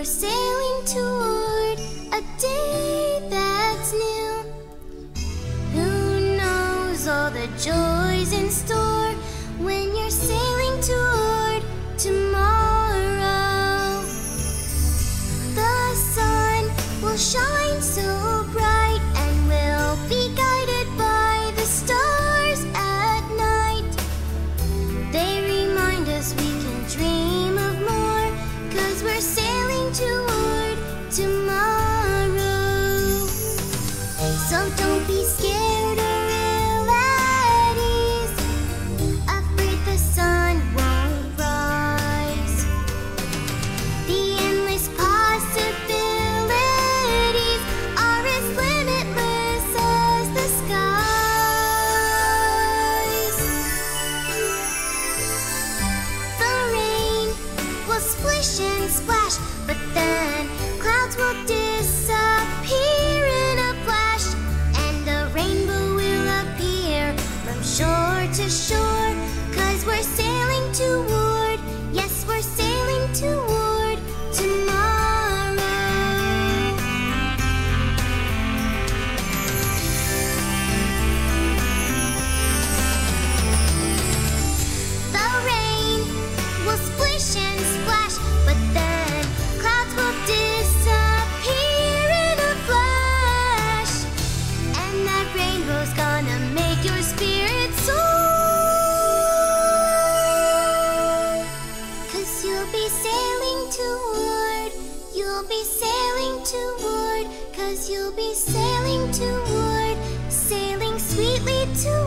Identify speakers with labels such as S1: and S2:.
S1: you're sailing toward a day that's new. Who knows all the joys in store when you're sailing toward tomorrow? The sun will shine so bright, and we'll be guided by the stars at night. They remind us we can dream of more, 'cause we're sailing toward tomorrow. So don't be scared or ill at ease, afraid the sun won't rise. The endless possibilities are as limitless as the skies. The rain will splish and splash, but then clouds will disappear in a flash, and a rainbow will appear from shore to shore, 'cause we're sailing toward, yes, we're sailing toward tomorrow. The rain will splish and splash, but then clouds will disappear in a flash, and that rainbow's gonna make your spirit soar. 'Cause you'll be sailing toward, you'll be sailing toward, 'cause you'll be sailing toward, sailing sweetly toward